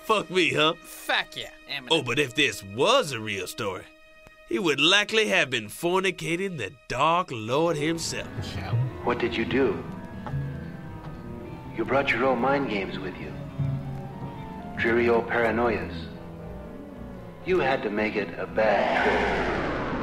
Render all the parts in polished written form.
Fuck me, huh? Fuck yeah. Oh, but if this was a real story, he would likely have been fornicating the Dark Lord himself. What did you do? You brought your own mind games with you. Dreary old paranoias. You had to make it a bad trip.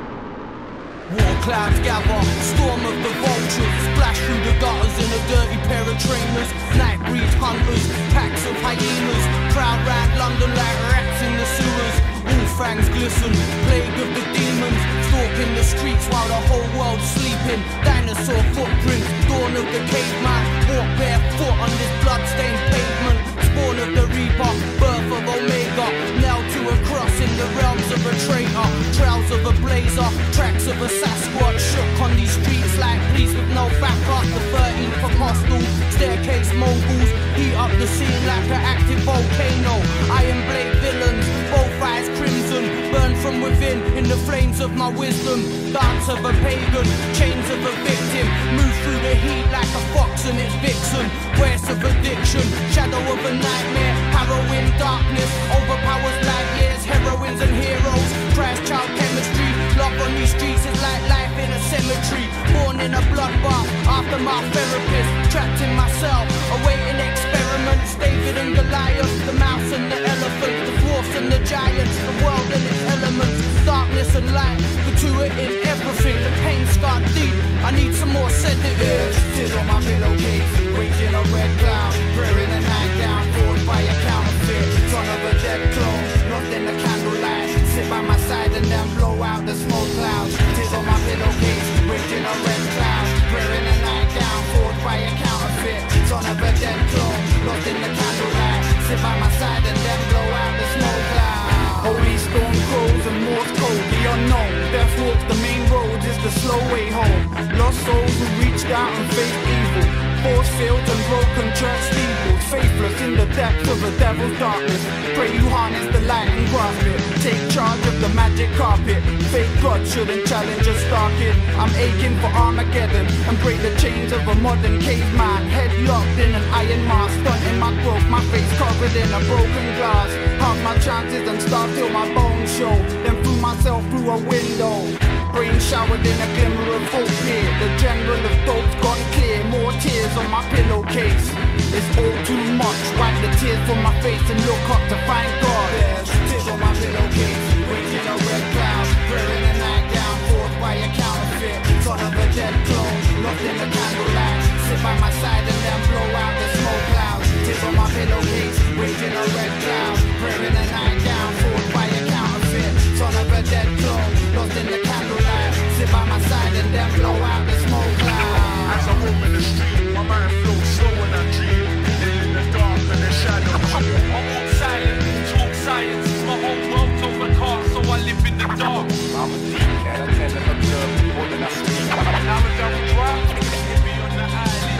War clouds gather, storm of the vultures, splash through the gutters in a dirty pair of trainers. Night breed hunters, packs of hyenas, crowd round London like rats in the sewers. All fangs glisten, plague of the demons, stalking the streets while the whole world's sleeping. Dinosaur footprints, dawn of the caveman, walk barefoot on this bloodstained pavement. Spawn of the Reaper, birth of Omega, nailed to a cross in the realms of a traitor. Trails of a blazer, tracks of a Sasquatch, shook on these streets like police with no backup. The 13th apostle, staircase moguls, heat up the scene like an active volcano. Iron blade villains, both eyes crimson, burn from within in the flames of my wisdom. Dance of a pagan, chains of a victim, move through the heat like a fox and its vixen. West of addiction, shadow of a nightmare, harrowing darkness, overpowers light years, heroines and heroes, crash child chemistry. Love on these streets is like life in a cemetery. Born in a bloodbath, after my therapist, trapped in myself, awaiting experiments. David and Goliath, the mouse and the elephant, the dwarfs and the giants, the world and its elements, darkness and light, gratuity everything. The pain scarred deep, I need some more sedatives. Tears on my pillowcase, raging a red cloud, prayer in a nightgown, forged by a counterfeit. Son of a dead clone, lost in the candlelight, sit by my side and then blow out the smoke clouds. Tears on my pillowcase, raging a red cloud, prayer in a nightgown, forged by a counterfeit. Son of a dead clone, lost in the candlelight, sit by my side and then blow out the smoke clouds. Holy storm crows and Morse code, the unknown. Death walks the main road is the slow way home. Lost souls who reached out and faced evil. Force fields and broken church steeples. Faithless in the depths of the devil's darkness. Pray you harness the light and grasp it. Take charge of the magic carpet. Fake God shouldn't challenge a star kid. I'm aching for Armageddon and break the chains of a modern caveman. Head locked in an iron mask, stunting my growth. My face covered in a broken glass. Half my chances and start till my bones show. Then threw myself through a window. Brain showered in a glimmer of hope here. The general of dope's gone clear. More tears on my pillowcase. It's all too much. Wipe the tears from my face and look up to find God. There's tears on my pillowcase, raging a red cloud, prayer in a nightgown, forged by a counterfeit. Son of a dead clone, lost in the candlelight, sit by my side and then blow out the smoke clouds. Tears on my pillowcase, raging a red cloud, prayer in a nightgown, forged by a counterfeit. Son of a dead clone, lost in the candlelight, sit by my side and then blow out the smoke clouds. As I roam in the street, my mind flows slow and I dream. Hidden in the dark and the shadow. I walk silent, talk science. My whole world's overcast, so I live in the dark. I'm a deep cat, I tend to observe more than I speak. Knowledge I will drop, hit me on the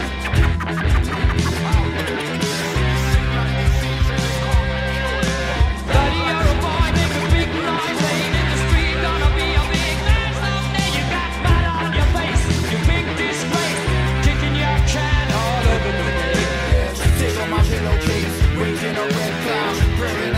island. Tears on my pillowcase, raging a red cloud, prayer in